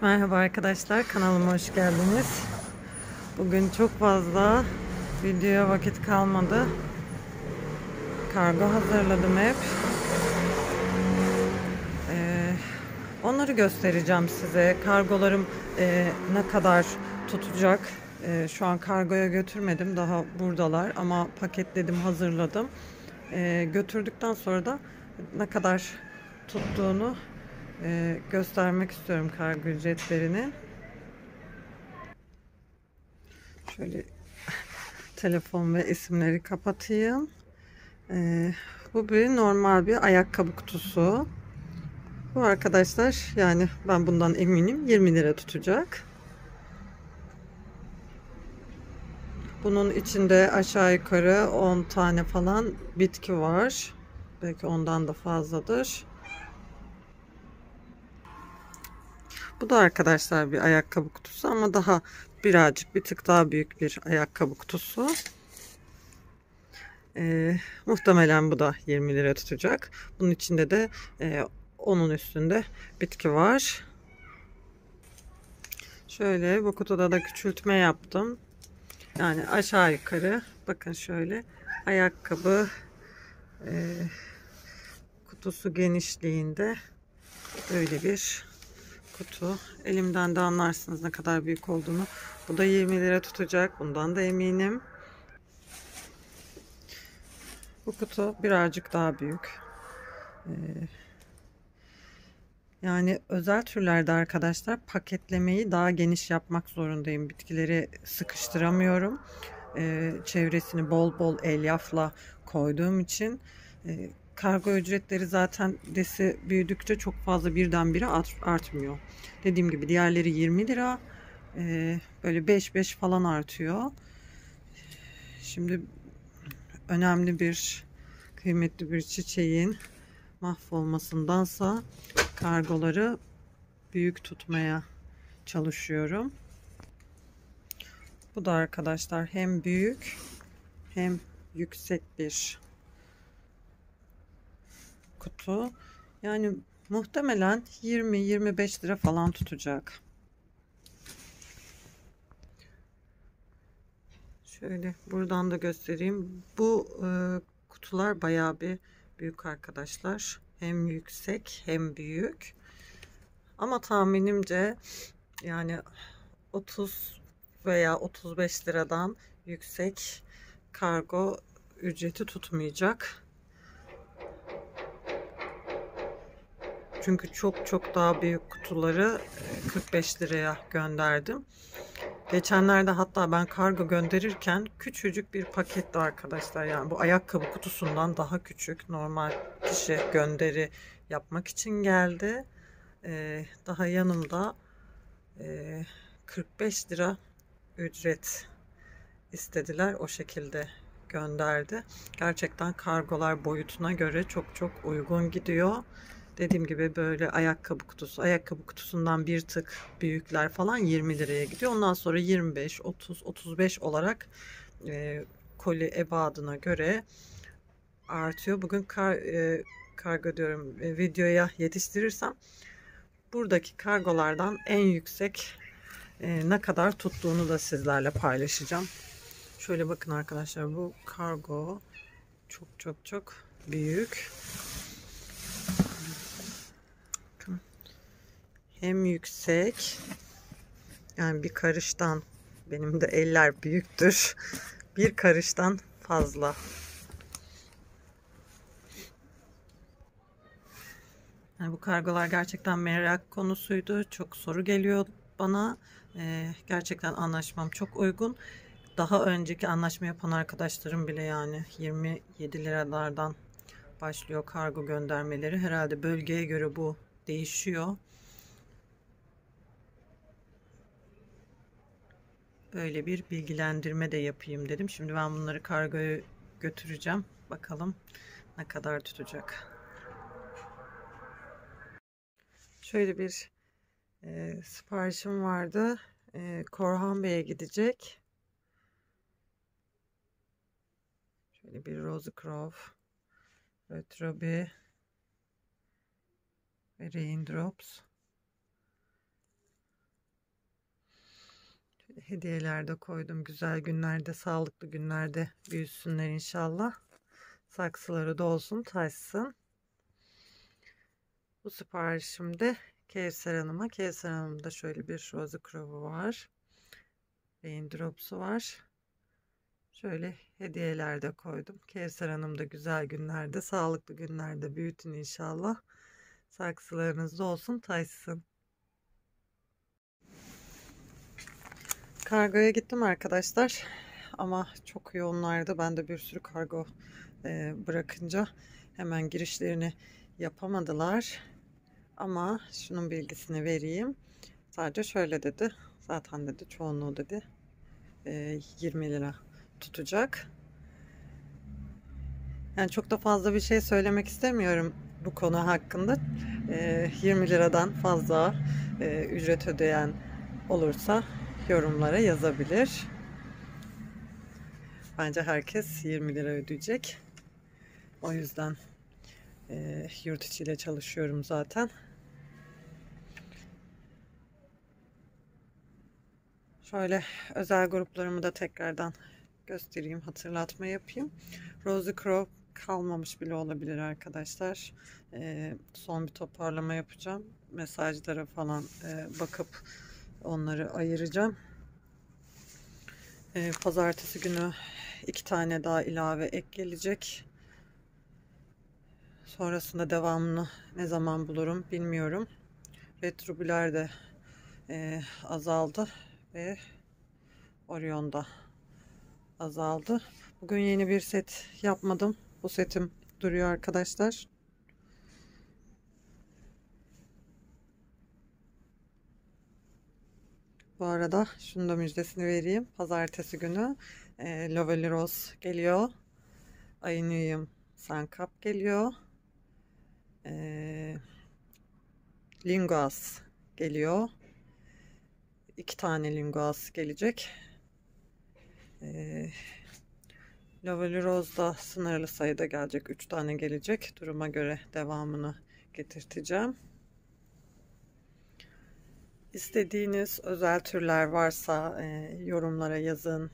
Merhaba arkadaşlar, kanalıma hoş geldiniz. Bugün çok fazla videoya vakit kalmadı. Kargo hazırladım hep. Ee, Onları göstereceğim size. Kargolarım ne kadar tutacak. Şu an kargoya götürmedim, daha buradalar ama paketledim, hazırladım. Götürdükten sonra da ne kadar tuttuğunu göstermek istiyorum, kargo ücretlerini. Şöyle telefon ve isimleri kapatayım. Ee, Bu bir normal bir ayakkabı kutusu. Bu arkadaşlar, yani ben bundan eminim, 20 lira tutacak. Bunun içinde aşağı yukarı 10 tane falan bitki var. Belki ondan da fazladır. Bu da arkadaşlar bir ayakkabı kutusu ama daha birazcık, bir tık daha büyük bir ayakkabı kutusu. Muhtemelen bu da 20 lira tutacak. Bunun içinde de onun üstünde bitki var. Şöyle bu kutuda da küçültme yaptım. Yani aşağı yukarı bakın, şöyle ayakkabı kutusu genişliğinde böyle bir kutu. Elimden de anlarsınız ne kadar büyük olduğunu. Bu da 20 lira tutacak. Bundan da eminim. Bu kutu birazcık daha büyük. Yani özel türlerde arkadaşlar paketlemeyi daha geniş yapmak zorundayım. Bitkileri sıkıştıramıyorum. Çevresini bol bol elyafla koyduğum için kargo ücretleri zaten desi büyüdükçe çok fazla birdenbire artmıyor. Dediğim gibi diğerleri 20 lira, böyle 5-5 falan artıyor. Şimdi önemli bir, kıymetli bir çiçeğin mahvolmasındansa kargoları büyük tutmaya çalışıyorum. Bu da arkadaşlar hem büyük hem yüksek bir kutu. Yani muhtemelen 20-25 lira falan tutacak. Şöyle buradan da göstereyim. Bu kutular bayağı bir büyük arkadaşlar. Hem yüksek hem büyük. Ama tahminimce yani 30 veya 35 liradan yüksek kargo ücreti tutmayacak. Çünkü çok daha büyük kutuları 45 liraya gönderdim. Geçenlerde hatta ben kargo gönderirken küçücük bir paketti arkadaşlar. Yani bu ayakkabı kutusundan daha küçük, normal kişi gönderi yapmak için geldi. Daha yanımda 45 lira ücret istediler. O şekilde gönderdi. Gerçekten kargolar boyutuna göre çok uygun gidiyor. Dediğim gibi böyle ayakkabı kutusu, ayakkabı kutusundan bir tık büyükler falan 20 liraya gidiyor. Ondan sonra 25, 30, 35 olarak koli ebadına göre artıyor. Bugün kargo diyorum, videoya yetiştirirsem buradaki kargolardan en yüksek ne kadar tuttuğunu da sizlerle paylaşacağım. Şöyle bakın arkadaşlar, bu kargo çok büyük. Hem yüksek, yani bir karıştan, benim de eller büyüktür, bir karıştan fazla. Yani bu kargolar gerçekten merak konusuydu. Çok soru geliyor bana. Gerçekten anlaşmam çok uygun. Daha önceki anlaşma yapan arkadaşlarım bile yani 27 liralardan başlıyor kargo göndermeleri. Herhalde bölgeye göre bu değişiyor. Böyle bir bilgilendirme de yapayım dedim. Şimdi ben bunları kargoya götüreceğim. Bakalım ne kadar tutacak. Şöyle bir siparişim vardı. Korhan Bey'e gidecek. Şöyle bir Rosecroft, Retrobi ve Raindrops. Hediyeler de koydum. Güzel günlerde, sağlıklı günlerde büyüsünler inşallah. Saksıları da olsun, taşsın. Bu siparişimde Kevser Hanım'a. Kevser Hanım'da şöyle bir Rose Crow'u var. Raindrops'u var. Şöyle hediyeler de koydum. Kevser Hanım da güzel günlerde, sağlıklı günlerde büyütün inşallah. Saksılarınız da olsun, taşsın. Kargoya gittim arkadaşlar. Ama çok yoğunlardı. Ben de bir sürü kargo bırakınca hemen girişlerini yapamadılar. Ama şunun bilgisini vereyim. Sadece şöyle dedi. Zaten dedi çoğunluğu dedi 20 lira tutacak. Yani çok da fazla bir şey söylemek istemiyorum bu konu hakkında. 20 liradan fazla ücret ödeyen olursa yorumlara yazabilir. Bence herkes 20 lira ödeyecek. O yüzden yurt içiyle çalışıyorum zaten. Şöyle özel gruplarımı da tekrardan göstereyim, hatırlatma yapayım. Rose Crow kalmamış bile olabilir arkadaşlar. Son bir toparlama yapacağım. Mesajlara falan bakıp onları ayıracağım. Pazartesi günü 2 tane daha ilave ek gelecek. Sonrasında devamını ne zaman bulurum bilmiyorum. Retrobüler de azaldı ve Orion'da azaldı. Bugün yeni bir set yapmadım. Bu setim duruyor arkadaşlar. Bu arada şunu da müjdesini vereyim. Pazartesi günü Lovely Rose geliyor. Ayınıyım Sankap geliyor. Linguas geliyor. 2 tane Linguas gelecek. Lovely Rose da sınırlı sayıda gelecek. 3 tane gelecek. Duruma göre devamını getirteceğim. İstediğiniz özel türler varsa yorumlara yazın.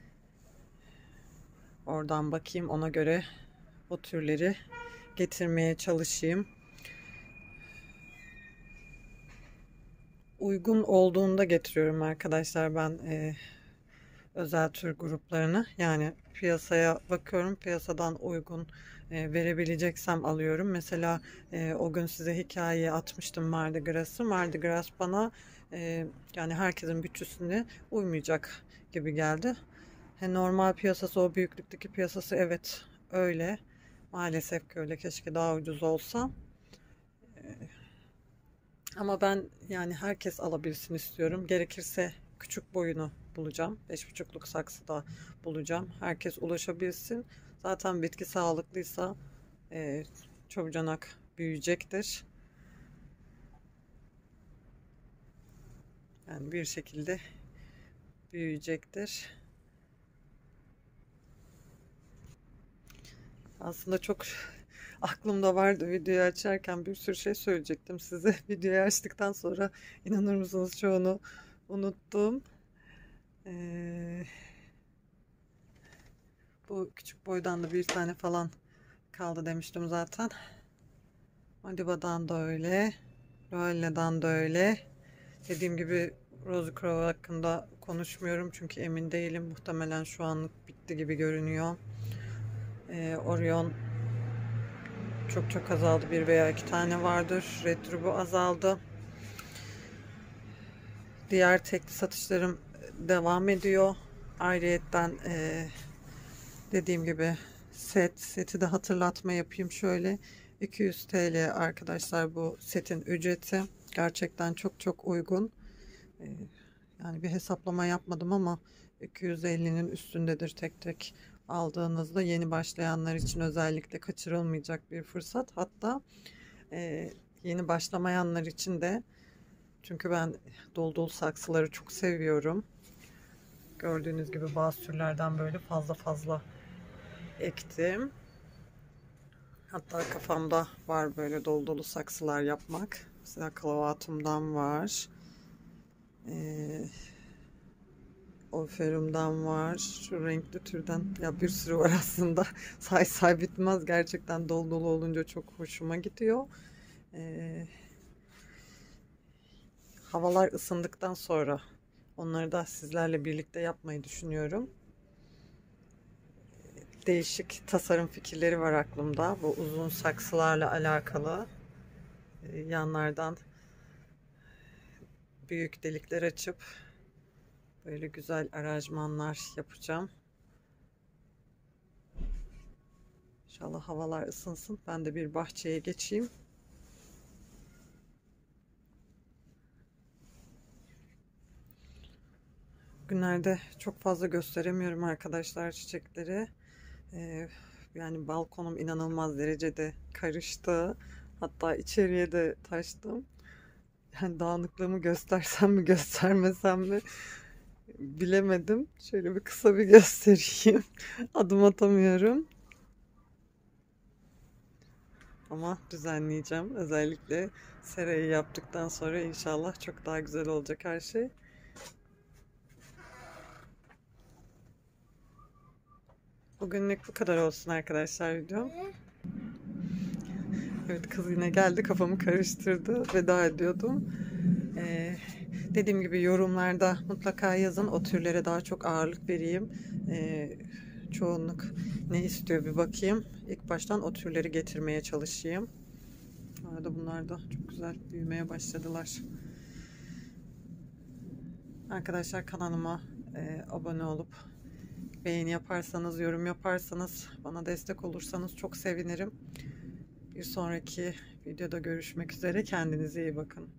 Oradan bakayım, ona göre o türleri getirmeye çalışayım. Uygun olduğunda getiriyorum arkadaşlar ben özel tür gruplarını. Yani piyasaya bakıyorum, piyasadan uygun verebileceksem alıyorum. Mesela o gün size hikayeyi atmıştım Mardi Gras'ı. Mardi Gras bana yani herkesin bütçesine uymayacak gibi geldi. Normal piyasası, o büyüklükteki piyasası, evet öyle. Maalesef ki öyle. Keşke daha ucuz olsa. Ama ben yani herkes alabilsin istiyorum. Gerekirse küçük boyunu bulacağım. 5,5'luk saksıda bulacağım. Herkes ulaşabilsin. Zaten bitki sağlıklıysa çabucanak büyüyecektir. Yani bir şekilde büyüyecektir. Aslında çok aklımda vardı, videoyu açarken bir sürü şey söyleyecektim size. Videoyu açtıktan sonra inanır mısınız çoğunu unuttum. Bu küçük boydan da bir tane falan kaldı demiştim zaten. Madiba'dan da öyle. Roella'dan da öyle. Dediğim gibi Rose Crow hakkında konuşmuyorum çünkü emin değilim. Muhtemelen şu anlık bitti gibi görünüyor. Orion çok azaldı. 1 veya 2 tane vardır. Retro azaldı. Diğer tekli satışlarım devam ediyor. Ayrıyetten dediğim gibi seti de hatırlatma yapayım şöyle. 200 TL arkadaşlar bu setin ücreti. Gerçekten çok uygun. Yani bir hesaplama yapmadım ama 250'nin üstündedir tek tek aldığınızda. Yeni başlayanlar için özellikle kaçırılmayacak bir fırsat. Hatta yeni başlamayanlar için de, çünkü ben dolu saksıları çok seviyorum. Gördüğünüz gibi bazı türlerden böyle fazla ektim. Hatta kafamda var böyle dolu saksılar yapmak. Mesela Clavatum'dan var. Oferum'dan var. Şu renkli türden. Ya bir sürü var aslında. Say bitmez. Gerçekten dolu dolu olunca çok hoşuma gidiyor. Ee, Havalar ısındıktan sonra onları da sizlerle birlikte yapmayı düşünüyorum. Değişik tasarım fikirleri var aklımda. Bu uzun saksılarla alakalı. Yanlardan büyük delikler açıp böyle güzel aranjmanlar yapacağım. İnşallah havalar ısınsın. Ben de bir bahçeye geçeyim. Günlerde çok fazla gösteremiyorum arkadaşlar çiçekleri. Yani balkonum inanılmaz derecede karıştı. Hatta içeriye de taştım. Yani dağınıklığımı göstersem mi göstermesem mi bilemedim. Şöyle bir kısa bir göstereyim. Adım atamıyorum. Ama düzenleyeceğim. Özellikle serayı yaptıktan sonra inşallah çok daha güzel olacak her şey. Bugünlük bu kadar olsun arkadaşlar videom. Evet, kız yine geldi, kafamı karıştırdı. Veda ediyordum. Dediğim gibi yorumlarda mutlaka yazın. O türlere daha çok ağırlık vereyim. Çoğunluk ne istiyor bir bakayım. İlk baştan o türleri getirmeye çalışayım. Bu arada bunlar da çok güzel büyümeye başladılar. Arkadaşlar kanalıma abone olup beğeni yaparsanız, yorum yaparsanız, bana destek olursanız çok sevinirim. Bir sonraki videoda görüşmek üzere. Kendinize iyi bakın.